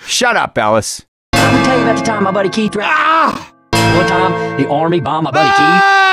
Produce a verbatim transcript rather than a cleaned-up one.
Shut up, Ellis. Let me tell you about the time my buddy Keith. Ah! One time, the army bombed my buddy Keith. Ah!